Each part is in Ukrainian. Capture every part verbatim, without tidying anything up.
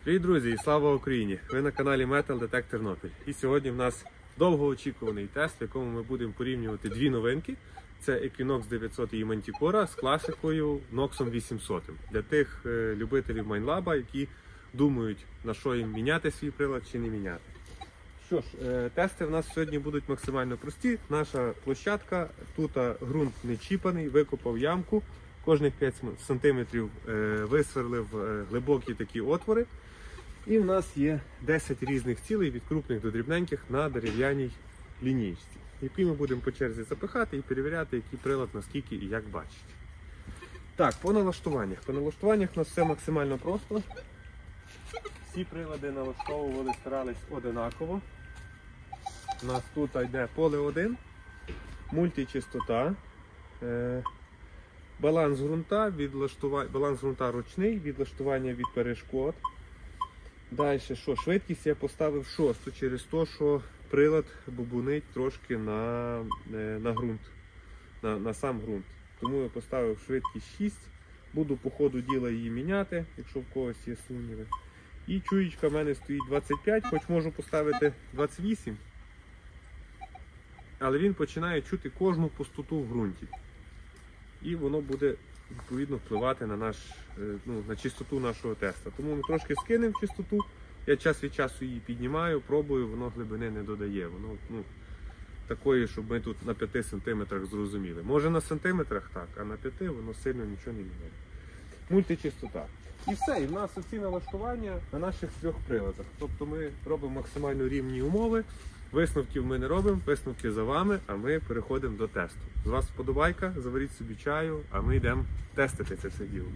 Привіт, друзі, і слава Україні! Ви на каналі Metal Detect Тернопіль. І сьогодні в нас довгоочікуваний тест, в якому ми будемо порівнювати дві новинки. Це Equinox дев'ятсот і Manticore з класикою Nox вісімсот. Для тих е, любителів Майнлаба, які думають, на що їм міняти свій прилад чи не міняти. Що ж, е, тести в нас сьогодні будуть максимально прості. Наша площадка, тут ґрунт не чіпаний, викопав ямку. Кожних п'ять сантиметрів е, висверлив е, глибокі такі отвори. І в нас є десять різних цілей, від крупних до дрібненьких, на дерев'яній лінійці, які ми будемо по черзі запихати і перевіряти, який прилад, наскільки і як бачить. Так, по налаштуваннях. По налаштуваннях у нас все максимально просто. Всі прилади налаштовували, старались одинаково. У нас тут йде поле один, мультичастота, е баланс ґрунта, відлаштування, баланс ґрунта ручний, відлаштування від перешкод. Далі, що, швидкість я поставив шосту через те, що прилад бубунить трошки на, на ґрунт, на, на сам ґрунт. Тому я поставив швидкість шість. Буду по ходу діла її міняти, якщо в когось є сумніви. І чуєчка в мене стоїть двадцять п'ять, хоч можу поставити двадцять вісім. Але він починає чути кожну пустоту в ґрунті. І воно буде відповідно впливати на, наш, ну, на чистоту нашого теста. Тому ми трошки скинемо чистоту, я час від часу її піднімаю, пробую, воно глибини не додає. Воно, ну, такої, щоб ми тут на п'яти сантиметрах зрозуміли. Може на сантиметрах так, а на п'яти воно сильно нічого не міняє. Мультичастота. І все, і в нас оці налаштування на наших трьох приладах. Тобто ми робимо максимально рівні умови. Висновків ми не робимо, висновки за вами, а ми переходимо до тесту. З вас вподобайка, заваріть собі чаю, а ми йдемо тестити це все діло.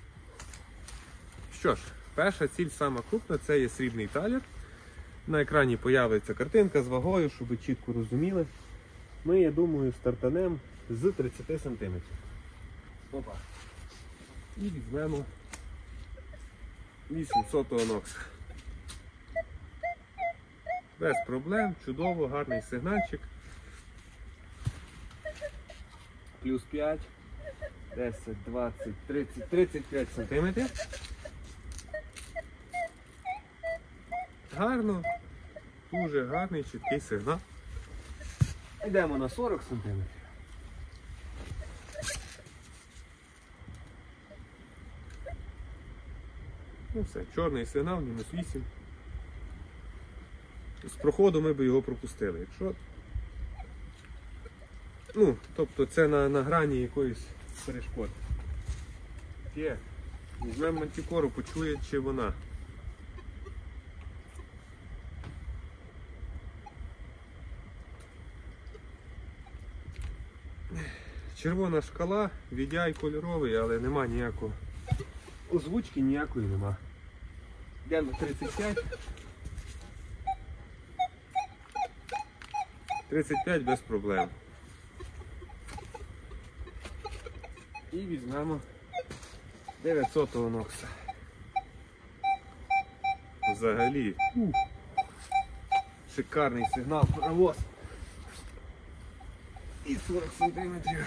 Що ж, перша ціль, сама крупна, це є срібний талір. На екрані з'явиться картинка з вагою, щоб ви чітко розуміли. Ми, я думаю, стартанемо з тридцяти сантиметрів. Опа. І візьмемо вісімсотого Nox. Без проблем, чудово, гарний сигнальчик. Плюс п'ять, десять, двадцять, тридцять, тридцять п'ять сантиметрів. Гарно, дуже гарний, чіткий сигнал. Йдемо на сорок сантиметрів. Ну все, чорний сигнал, мінус вісім. З проходу ми б його пропустили. Якщо, ну, тобто це на, на грані якоїсь перешкоди. Є. Візьмемо Мантікору, почує, чи вона. Червона шкала, ві ді ай кольоровий, але нема ніякого озвучки, ніякої нема. Йдемо тридцять п'ять. тридцять п'ять без проблем. І візьмемо дев'ятсотого Nox. Взагалі ух, шикарний сигнал, паровоз. І сорок сантиметрів.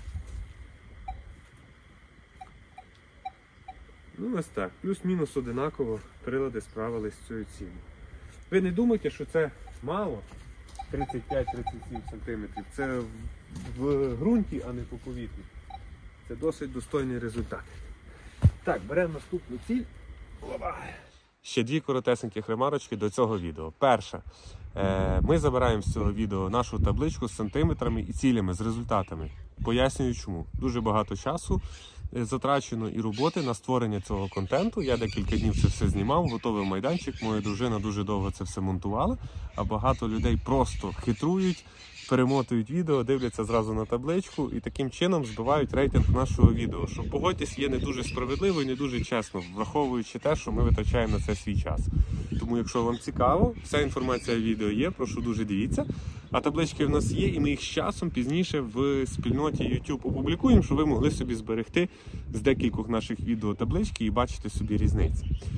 Ну ось так, плюс-мінус одинаково прилади справились з цією цілею. Ви не думайте, що це мало. тридцять п'ять - тридцять сім сантиметрів. Це в ґрунті, а не по повітрі. Це досить достойний результат. Так, беремо наступну ціль. Опа. Ще дві коротесеньких ремарочки до цього відео. Перша. Ми забираємо з цього відео нашу табличку з сантиметрами і цілями, з результатами. Пояснюю чому. Дуже багато часу затрачено і роботи на створення цього контенту. Я декілька днів це все знімав, готовий майданчик, моя дружина дуже довго це все монтувала, а багато людей просто хитрують, перемотують відео, дивляться зразу на табличку і таким чином збивають рейтинг нашого відео, що, погодьтесь, є не дуже справедливо і не дуже чесно, враховуючи те, що ми витрачаємо на це свій час. Тому, якщо вам цікаво, вся інформація в відео є, прошу дуже дивіться. А таблички в нас є, і ми їх з часом пізніше в спільноті YouTube опублікуємо, щоб ви могли собі зберегти з декількох наших відео таблички і бачити собі різниці.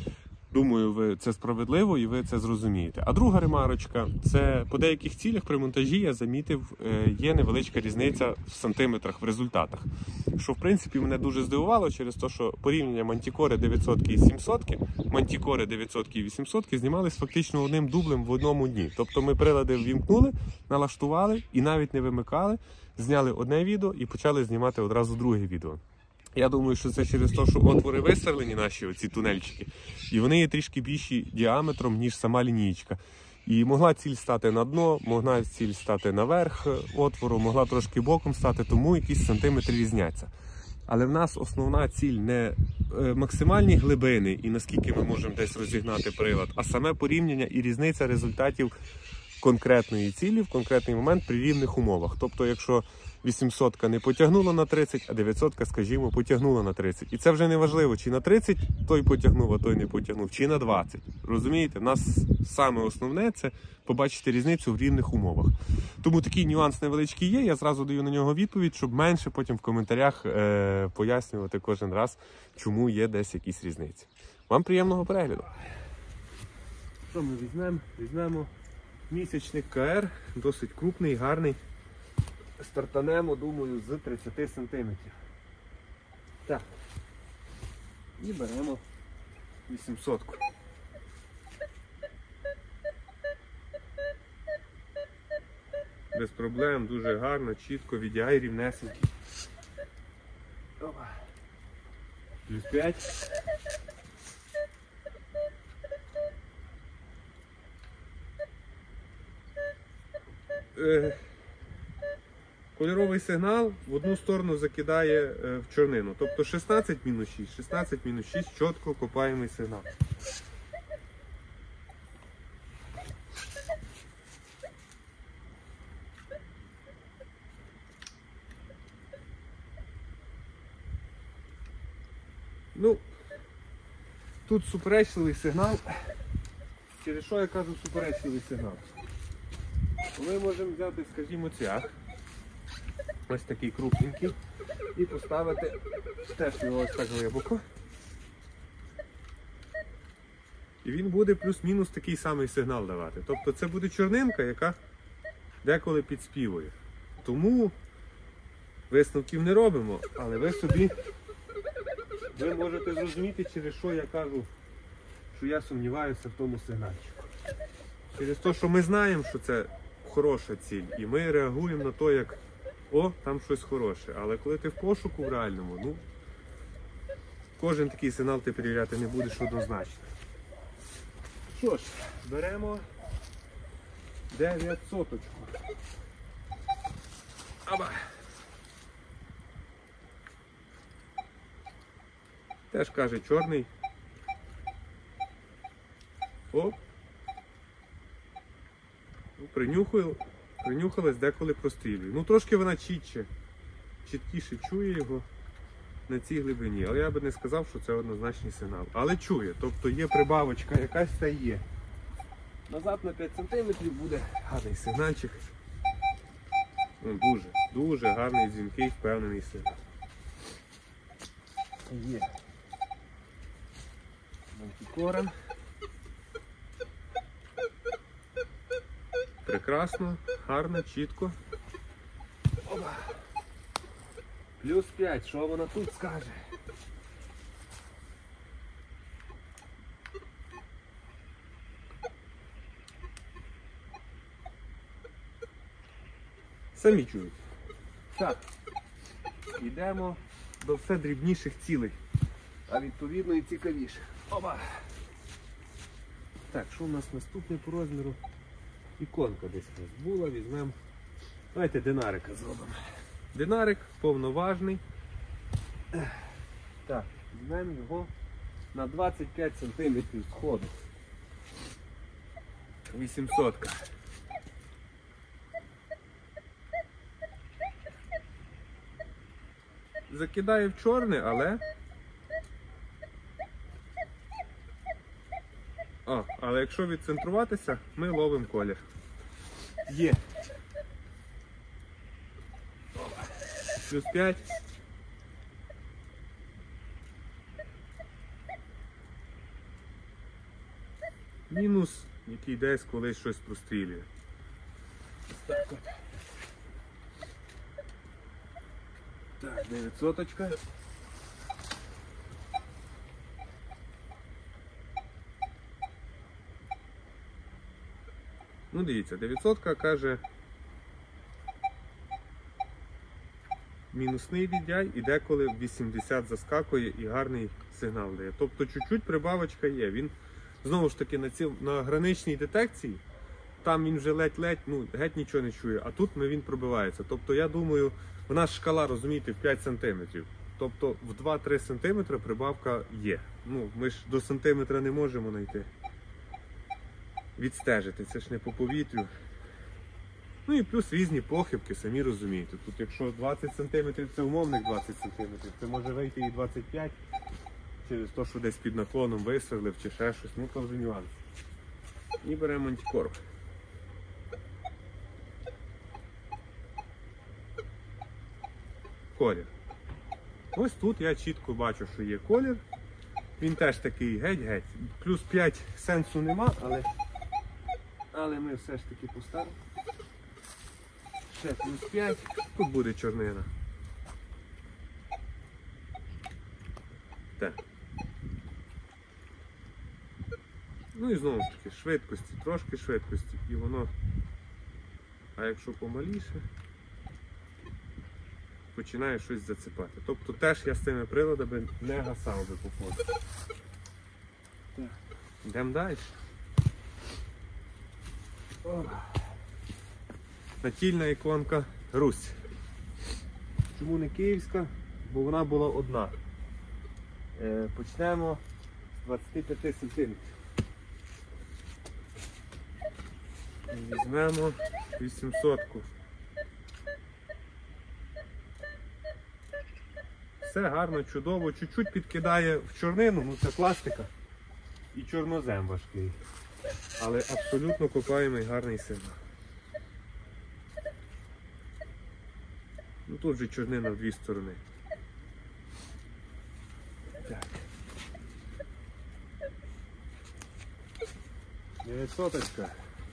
Думаю, ви це справедливо і ви це зрозумієте. А друга ремарочка, це по деяких цілях при монтажі я замітив, є невеличка різниця в сантиметрах в результатах. Що в принципі мене дуже здивувало через те, що порівняння Manticore дев'ятсот і сімсот, Manticore дев'ятсот і вісімсот знімались фактично одним дублем в одному дні. Тобто ми прилади ввімкнули, налаштували і навіть не вимикали, зняли одне відео і почали знімати одразу друге відео. Я думаю, що це через те, що отвори висверлені наші, оці тунельчики, і вони є трішки більші діаметром, ніж сама лінієчка. І могла ціль стати на дно, могла ціль стати наверх отвору, могла трошки боком стати, тому якісь сантиметри різняться. Але в нас основна ціль не максимальні глибини і наскільки ми можемо десь розігнати прилад, а саме порівняння і різниця результатів конкретної цілі в конкретний момент при рівних умовах. Тобто, якщо вісімсот не потягнула на тридцять, а дев'ятсот, скажімо, потягнула на тридцять. І це вже не важливо, чи на тридцять той потягнув, а той не потягнув, чи на двадцять. Розумієте, в нас саме основне – це побачити різницю в рівних умовах. Тому такий нюанс невеличкий є, я зразу даю на нього відповідь, щоб менше потім в коментарях е- пояснювати кожен раз, чому є десь якісь різниці. Вам приємного перегляду. Що ми візьмемо? Візьмемо місячник ка ер, досить крупний, гарний. Стартанемо, думаю, з тридцяти сантиметрів. Так. І беремо вісімсот. Без проблем, дуже гарно, чітко, ві ді ай рівнесенький. Опа. Плюс п'ять. Е Кольоровий сигнал в одну сторону закидає в чорнину. Тобто шістнадцять мінус шість, шістнадцять мінус шість чітко копаємий сигнал. Ну, тут суперечливий сигнал. Через що я кажу суперечливий сигнал? Ми можемо взяти, скажімо, цвях. Ось такий крупненький. І поставити теж його ось так глибоко. І він буде плюс-мінус такий самий сигнал давати. Тобто це буде чорнинка, яка деколи підспівує. Тому висновків не робимо, але ви собі ви можете зрозуміти, через що я кажу, що я сумніваюся в тому сигнальчику. Через те, що ми знаємо, що це хороша ціль, і ми реагуємо на те, як о, там щось хороше. Але коли ти в пошуку в реальному, ну, кожен такий сигнал ти перевіряти не будеш однозначно. Що ж, беремо дев'ятсоточку. Аба! Теж каже чорний. О! Принюхаю. Принюхалась, деколи прострілює. Ну трошки вона чітче, чіткіше чує його на цій глибині. Але я би не сказав, що це однозначний сигнал. Але чує, тобто є прибавочка якась та є. Назад на п'ять сантиметрів буде гарний сигнальчик. Ну, дуже, дуже гарний, дзвінкий, впевнений сигнал. Є. Manticore. Прекрасно, гарно, чітко. Опа. Плюс п'ять, що вона тут скаже? Самі чують. Так, йдемо до все дрібніших цілей, а відповідно і цікавіше. Опа! Так, що у нас наступне по розміру? Іконка десь у нас була, візьмемо. Давайте динарика зробимо. Динарик повноважний. Так, візьмемо його на двадцять п'ять сантиметрів сходу. вісімсотка. Закидає в чорне, але... О, але якщо відцентруватися, ми ловимо колір. Є. Плюс п'ять. мінус, який десь колись щось прострілює. Так, от. Так, дев'ятсоточка. Ну дивіться, дев'ятсотка каже, мінусний віддяй і деколи вісімдесят заскакує і гарний сигнал дає. Тобто чуть-чуть прибавочка є. Він знову ж таки на, ці, на граничній детекції, там він вже ледь-ледь, ну геть нічого не чує, а тут ну, він пробивається. Тобто я думаю, в нас шкала, розумієте, в п'ять сантиметрів. Тобто в два-три сантиметри прибавка є. Ну, ми ж до сантиметра не можемо знайти. Відстежити, це ж не по повітрю. Ну і плюс різні похибки, самі розумієте. Тут якщо двадцять сантиметрів це умовних двадцять сантиметрів, це може вийти і двадцять п'ять через те, що десь під наклоном висверлив чи ще щось, ну то вже нюанс. І беремо мантікору. Колір. Ось тут я чітко бачу, що є колір. Він теж такий геть-геть. Плюс п'ять сенсу нема, але, але ми все ж таки поставимо. Ще плюс п'ять. Тут буде чорнина. Так. Ну і знову ж таки швидкості, трошки швидкості. І воно, а якщо помаліше, починає щось зацепати. Тобто теж я з цими приладами не гасав би по ходу. Так. Йдемо далі. О. Натільна іконка Русь. Чому не київська? Бо вона була одна. Е, почнемо з двадцяти п'яти сантиметрів. Візьмемо вісімсотку. Все гарно, чудово. Чуть-чуть підкидає в чорнину, ну це пластика. І чорнозем важкий. Але абсолютно копаємий гарний сигнал. Ну тут же чорнина в дві сторони. Так. дев'ятсоточка.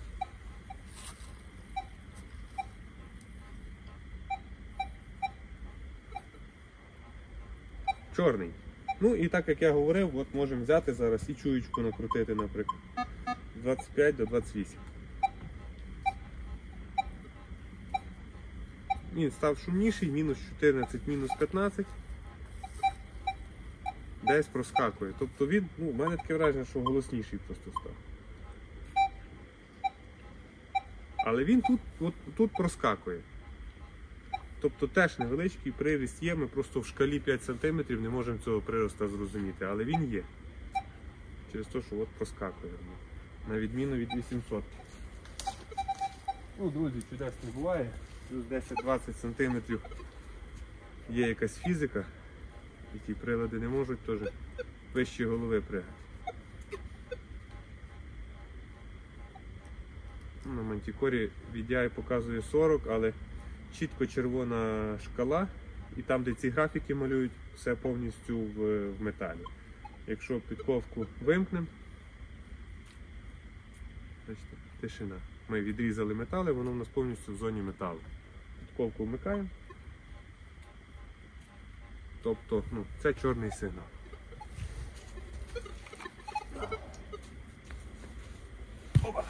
Чорний. Ну і так як я говорив, от можемо взяти зараз і чуєчку накрутити, наприклад. двадцять п'ять до двадцять вісім. Він став шумніший, мінус чотирнадцять, мінус п'ятнадцять. Десь проскакує. Тобто він, ну, в мене таке враження, що голосніший просто став. Але він тут, от, тут проскакує. Тобто теж невеличкий приріст є, ми просто в шкалі п'ять сантиметрів не можемо цього приросту зрозуміти, але він є. Через те, що от проскакує. На відміну від вісімсотки. Ну, друзі, чудес не буває. Плюс десять-двадцять сантиметрів є якась фізика, і ті прилади не можуть теж вище голови пригати. На мантікорі ві ді ай показує сорок, але чітко червона шкала, і там, де ці графіки малюють, все повністю в, в металі. Якщо підковку вимкнемо, бачите, тишина. Ми відрізали метали, воно в нас повністю в зоні металу. Підковку вмикаємо. Тобто, ну, це чорний сигнал. Опа!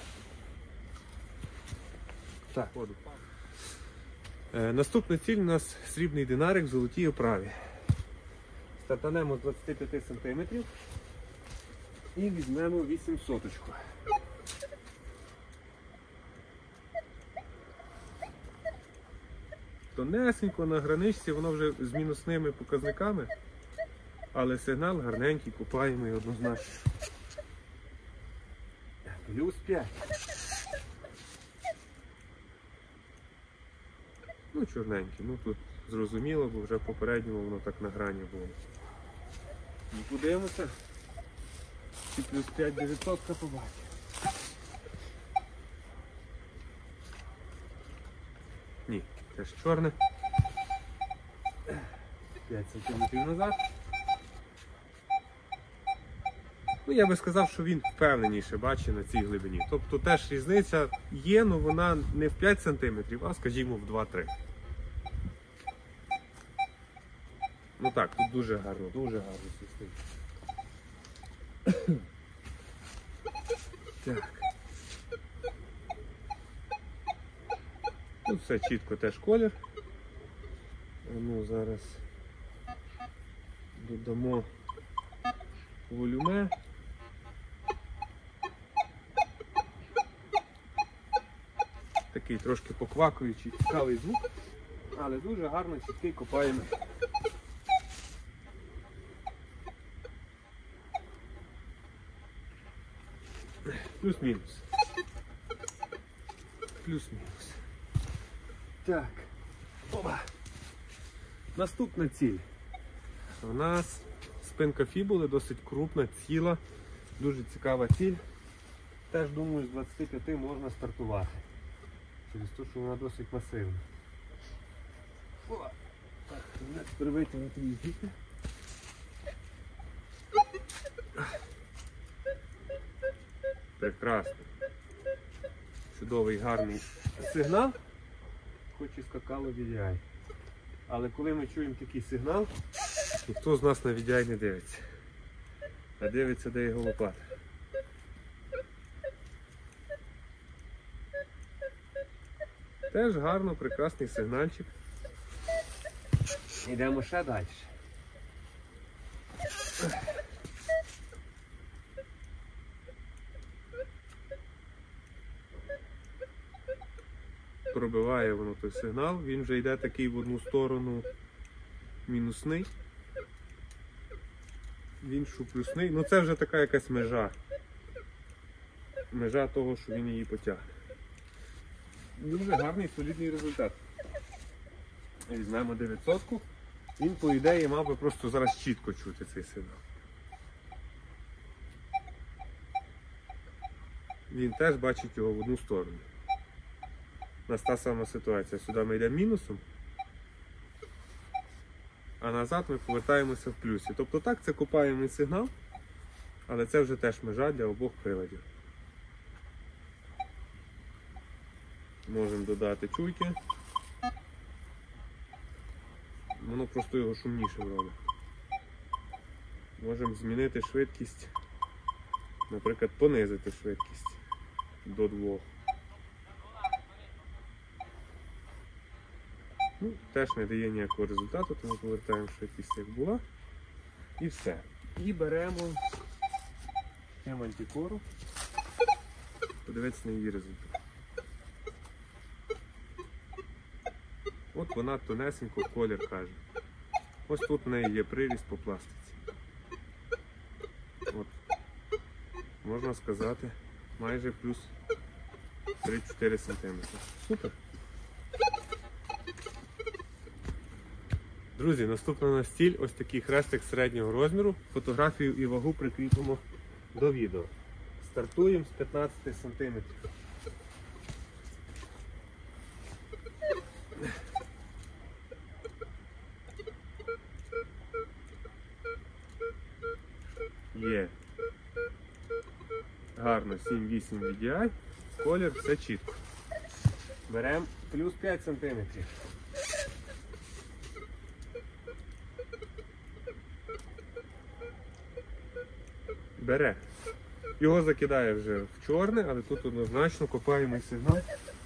Так, воду. Е, наступна ціль у нас срібний динарик в золотій оправі. Стартанемо з двадцяти п'яти сантиметрів і візьмемо вісімсоточку. Тонесенько на граничці, воно вже з мінусними показниками, але сигнал гарненький, купаємий однозначно. Плюс п'ять. Ну, чорненький, ну тут зрозуміло, бо вже в попередньому воно так на грані було. Ну, подивимося, чи плюс п'ять дев'ятсот побачимо. Ні, теж чорне. п'ять сантиметрів назад. Ну, я би сказав, що він впевненіше бачить на цій глибині. Тобто теж різниця є, але вона не в п'ять сантиметрів, а, скажімо, в два-три. Ну так, тут дуже гарно, дуже гарно свистить. Так. Тут все чітко, теж колір. Ну, зараз додамо волюме. Такий трошки поквакуючий, цікавий звук, але дуже гарно, чіткий копаємо. Плюс-мінус. Плюс-мінус. Так. Опа. Наступна ціль. У нас спинка фібули, досить крупна, ціла, дуже цікава ціль. Теж, думаю, з двадцяти п'яти можна стартувати. Через те, що вона досить масивна. Опа. Так, тепер витягнути її звідти. Прекрасно. Чудовий, гарний сигнал, хоч і скакало ві ді ай. Але коли ми чуємо такий сигнал, ніхто з нас на ві ді ай не дивиться. А дивиться, де його лопата. Теж гарно, прекрасний сигнальчик. Йдемо ще далі. Пробиває воно той сигнал, він вже йде такий в одну сторону мінусний, в іншу плюсний. Ну це вже така якась межа. Межа того, що він її потягне. Дуже гарний, солідний результат. Візьмемо дев'ятсот. Він, по ідеї, мав би просто зараз чітко чути цей сигнал. Він теж бачить його в одну сторону. У нас та сама ситуація. Сюди ми йдемо мінусом, а назад ми повертаємося в плюсі. Тобто так, це копаємий сигнал, але це вже теж межа для обох приладів. Можемо додати чуйки. Воно просто його шумнішим робить. Можемо змінити швидкість, наприклад, понизити швидкість до двох. Ну, теж не дає ніякого результату, тому повертаємо швидкість, як була. І все. І беремо мантикору, подивитися на її результат. От вона тонесенько колір каже. Ось тут в неї є приріст по пластиці. От. Можна сказати, майже плюс три-чотири сантиметри. Супер! Друзі, наступна на стіль ось такий хрестик середнього розміру. Фотографію і вагу прикріпимо до відео. Стартуємо з п'ятнадцяти сантиметрів. Є. Гарно, сім-вісім ві ді ай. Колір, все чітко. Беремо плюс п'ять сантиметрів. Бере. Його закидає вже в чорне, але тут однозначно копаємо сигнал,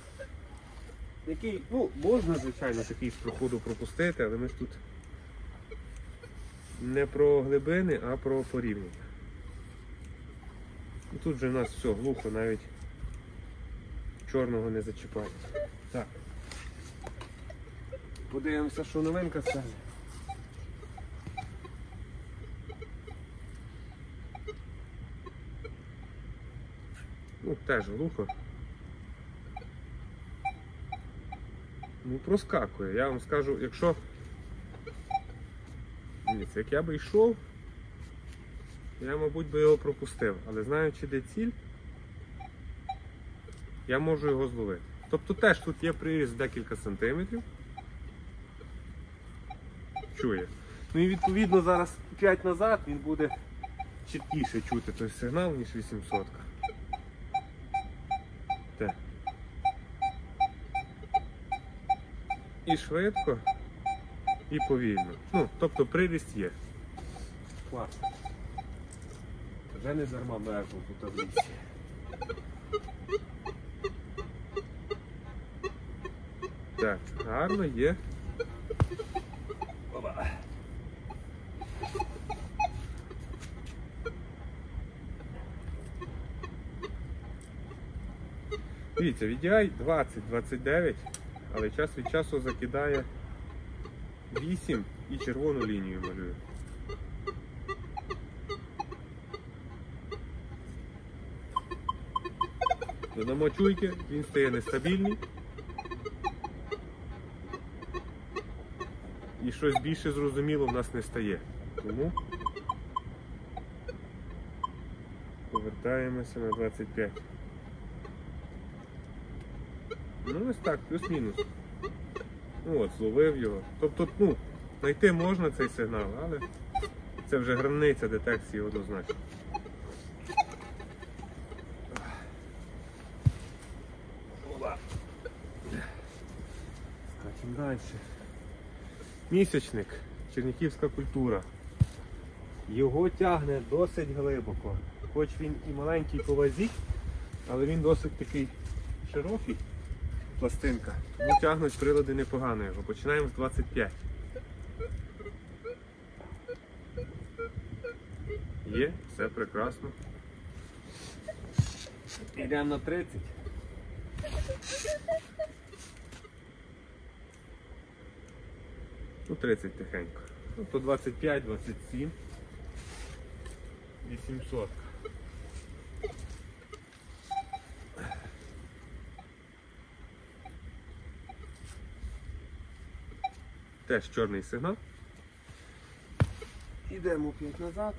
який, ну, можна, звичайно, такий з проходу пропустити, але ми ж тут не про глибини, а про порівняння. І тут вже в нас все глухо, навіть чорного не зачіпає. Так. Подивимося, що новинка скаже. Ну, теж глухо. Ну, проскакує. Я вам скажу, якщо... Дивіться, як я би йшов, я, мабуть, би його пропустив. Але знаючи, де ціль, я можу його зловити. Тобто теж тут є приріст декілька сантиметрів. Чує. Ну і відповідно зараз п'ять назад він буде чіткіше чути той сигнал, ніж вісімсот. Так. І швидко, і повільно. Ну, тобто приріст є. Класно. Вже не дарма мерзнув тут в лісі. Так, гарно є. Опа. Дивіться, ві ді ай двадцять двадцять дев'ять, але час від часу закидає вісім і червону лінію малює. Додамо чуйки, він стає нестабільний. І щось більше зрозуміло в нас не стає. Тому повертаємося на двадцять п'ять. Ну ось так, плюс-мінус. Ну от, зловив його. Тобто, ну, знайти можна цей сигнал, але це вже границя детекції однозначно. Скачемо далі. Місячник, черніхівська культура. Його тягне досить глибоко. Хоч він і маленький по вазі, але він досить такий широкий, пластинка. Тому тягнуть прилади непогано його. Починаємо з двадцять п'ять. Є, все прекрасно. Йдемо на тридцять. Ну, тридцять тихенько. Ну, то двадцять п'ять двадцять сім. вісімсот. Теж чорний сигнал. Йдемо п'ять назад.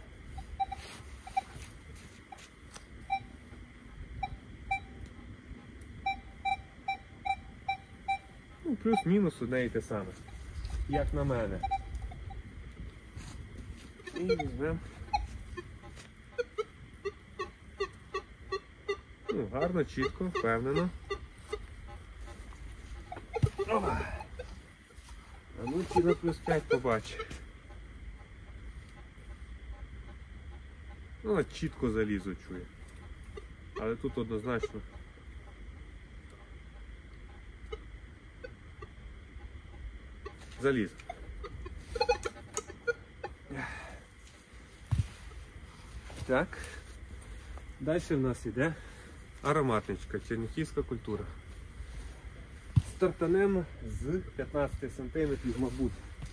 Ну, плюс-мінус одне і те саме. Як на мене. І візьмемо. Ну, гарно, чітко, впевнено. Опа. А ну ці на плюс п'ять побачимо. Ну, от чітко залізо чує. Але тут однозначно. Заліз. Так. Далі в нас йде ароматничка, черніхівська культура. Стартанемо з п'ятнадцяти сантиметрів, мабуть.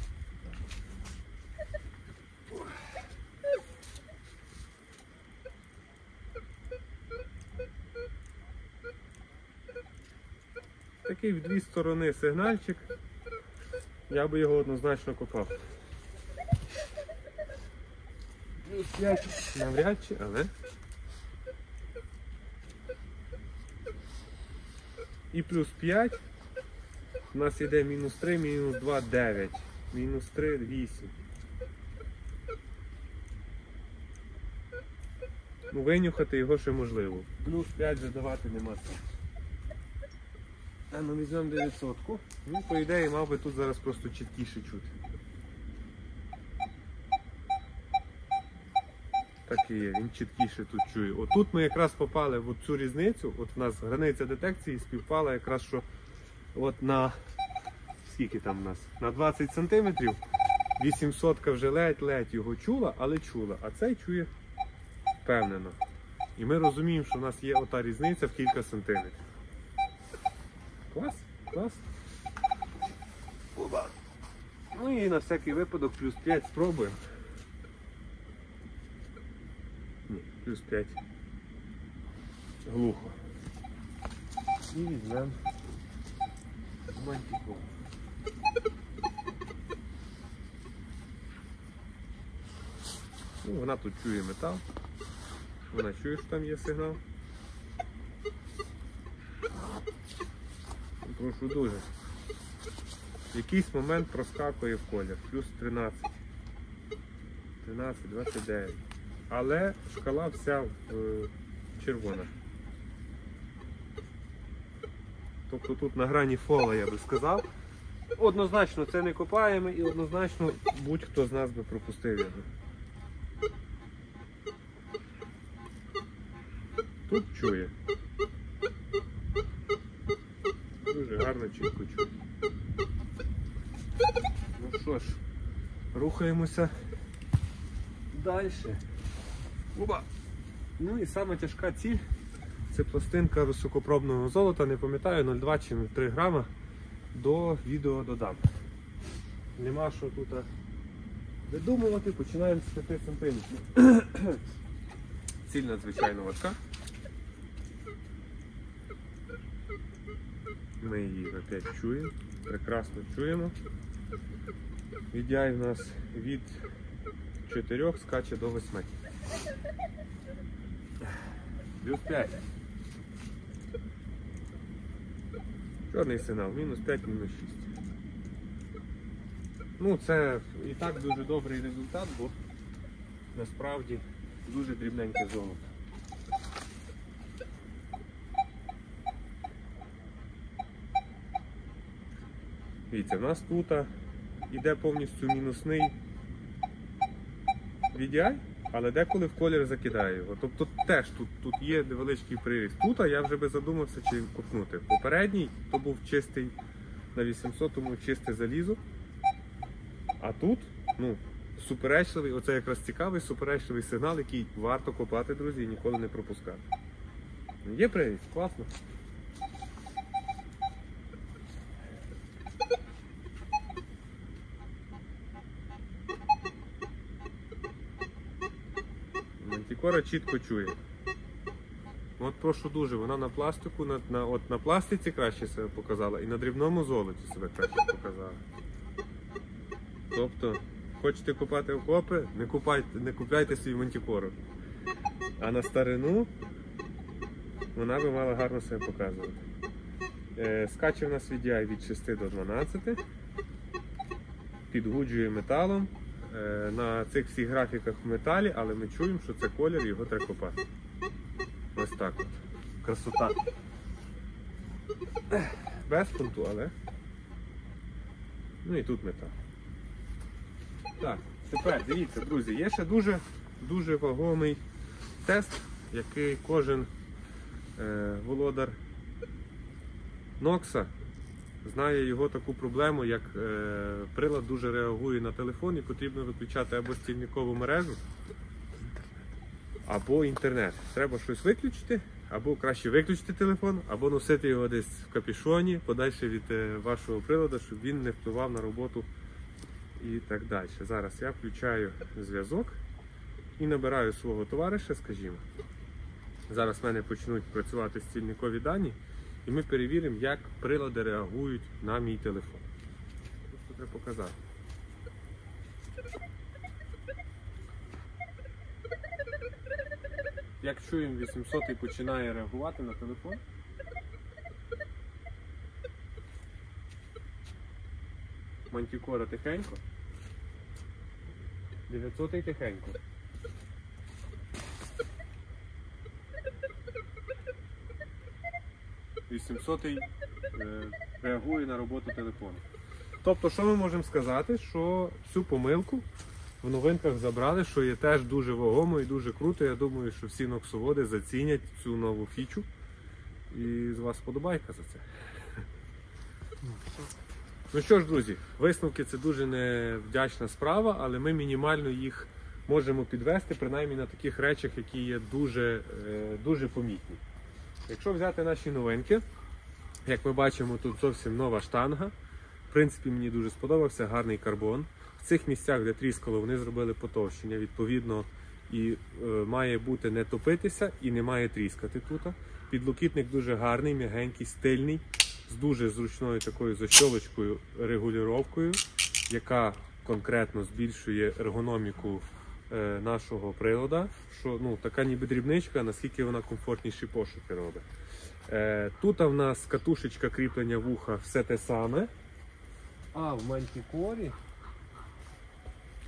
Такий в дві сторони сигнальчик. Я би його однозначно копав. Плюс п'ять навряд чи, але. І плюс п'ять. У нас йде мінус три, мінус два, дев'ять. Мінус три, вісім. Ну, винюхати його ще можливо. Плюс п'ять задавати нема сенсу. А ну візьмемо дев'ятсот. Ну, по ідеї, мав би тут зараз просто чіткіше чути. Так і є, він чіткіше тут чує. Отут ми якраз попали в цю різницю. От в нас границя детекції співпала якраз, що от на скільки там у нас? На двадцять сантиметрів. вісімсотка вже ледь-ледь його чула, але чула. А цей чує впевнено. І ми розуміємо, що в нас є ота різниця в кілька сантиметрів. Клас, клас. Оба. Ну і на всякий випадок плюс п'ять спробуємо. Ні, плюс п'ять. Глухо. І візьмемо мантіку. Ну, вона тут чує метал. Вона чує, що там є сигнал. Прошу дуже. В якийсь момент проскакує в колір. Плюс тринадцять. тринадцять, двадцять дев'ять. але шкала вся в, е, червона. Тобто тут на грані фола, я би сказав. Однозначно це не копаємо і однозначно будь-хто з нас би пропустив його. Тут чує. Дуже гарно, чітко чує. Ну що ж, рухаємося далі. Оба! Ну і саме тяжка ціль — це пластинка високопробного золота, не пам'ятаю, нуль цілих два чи три грама. До відео додам. Нема що тут видумувати, починаємо з п'яти сантиметрів. Ціль надзвичайно важка. Ми її опять чуємо, прекрасно чуємо. Віддяй в нас від чотирьох скаче до восьми. Плюс п'ять. Чорний сигнал, мінус п'ять, мінус шість. Ну, це і так дуже добрий результат, бо насправді дуже дрібненьке золото. Дивіться, в нас тут йде повністю мінусний ві ді ай, але деколи в колір закидає його. Тобто теж тут, тут є невеличкий приріст. Тут я вже би задумався, чи копнути. Попередній то був чистий, на вісімсотому чисте залізо. А тут, ну, суперечливий, оце якраз цікавий суперечливий сигнал, який варто копати, друзі, і ніколи не пропускати. Є приріст, класно. Мантикора чітко чує. От прошу дуже, вона на пластику, на, на, от на пластиці краще себе показала і на дрібному золоті себе краще показала. Тобто, хочете купати окопи, не купайте, не купляйте свій мантикору. А на старину вона би мала гарно себе показувати. Е, скаче в нас ві ді ай від шести до дванадцяти. Підгуджує металом. Е, на цих всіх графіках в металі, але ми чуємо, що це колір, його треба копати. Ось так от. Красота. Без фунту, але. Ну і тут метал. Так, тепер дивіться, друзі, є ще дуже дуже вагомий тест, який кожен е, володар Нокса знає його таку проблему, як е, прилад дуже реагує на телефон і потрібно виключати або стільникову мережу, або інтернет. Треба щось виключити, або краще виключити телефон, або носити його десь в капюшоні, подальше від е, вашого приладу, щоб він не впливав на роботу і так далі. Зараз я включаю зв'язок і набираю свого товариша, скажімо. Зараз в мене почнуть працювати стільникові дані, і ми перевіримо, як прилади реагують на мій телефон. Просто треба показати. Як чуємо, вісімсотий починає реагувати на телефон. Мантикора тихенько. дев'ятсотий тихенько. вісімсотий е, реагує на роботу телефону. Тобто, що ми можемо сказати? Що цю помилку в новинках забрали, що є теж дуже вагомо і дуже круто. Я думаю, що всі ноксоводи зацінять цю нову фічу. І з вас подобайка за це. Ну що ж, друзі, висновки — це дуже невдячна справа, але ми мінімально їх можемо підвести, принаймні на таких речах, які є дуже, дуже помітні. Якщо взяти наші новинки, як ми бачимо, тут зовсім нова штанга. В принципі, мені дуже сподобався, гарний карбон. В цих місцях, де тріскало, вони зробили потовщення, відповідно, і е, має бути не топитися і не має тріскати тут. Підлокітник дуже гарний, м'ягенький, стильний, з дуже зручною такою защолочкою, регулюровкою, яка конкретно збільшує ергономіку е, нашого приладу. Що, ну, така ніби дрібничка, наскільки вона комфортніші пошуки робить. Е, тут в нас катушечка кріплення вуха, все те саме. А в мантикорі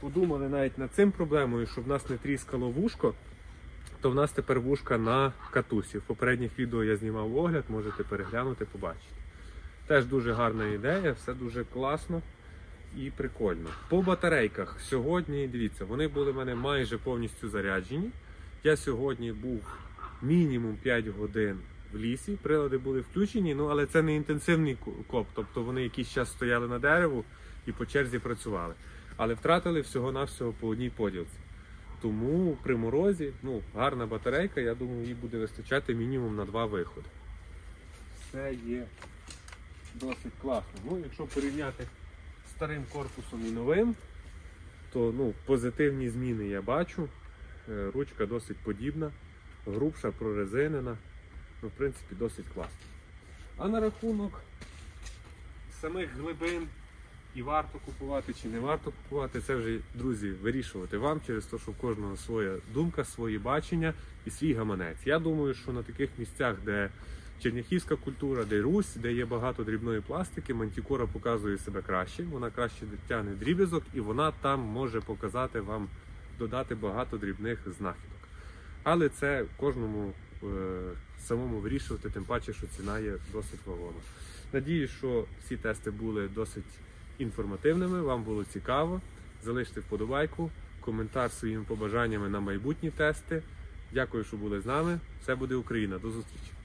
подумали навіть над цим проблемою, щоб в нас не тріскало вушко, то в нас тепер вушка на катусі. В попередніх відео я знімав огляд, можете переглянути, побачити. Теж дуже гарна ідея, все дуже класно і прикольно. По батарейках сьогодні, дивіться, вони були в мене майже повністю заряджені. Я сьогодні був мінімум п'ять годин в лісі, прилади були включені, ну але це не інтенсивний коп, тобто вони якийсь час стояли на дереву і по черзі працювали. Але втратили всього-навсього по одній поділці. Тому при морозі, ну, гарна батарейка, я думаю, їй буде вистачати мінімум на два виходи. Все є досить класно. Ну, якщо порівняти з старим корпусом і новим, то ну, позитивні зміни я бачу. Ручка досить подібна, грубша, прорезинена. Ну, в принципі, досить класно. А на рахунок самих глибин, і варто купувати чи не варто купувати, це вже, друзі, вирішувати вам, через те, що в кожного своя думка, свої бачення і свій гаманець. Я думаю, що на таких місцях, де черняхівська культура, де Русь, де є багато дрібної пластики, мантікора показує себе краще, вона краще тягне дріб'язок і вона там може показати вам, додати багато дрібних знахідок. Але це кожному е, самому вирішувати, тим паче, що ціна є досить вагома. Надіюсь, що всі тести були досить інформативними, вам було цікаво. Залиште вподобайку, коментар своїми побажаннями на майбутні тести. Дякую, що були з нами. Все буде Україна. До зустрічі!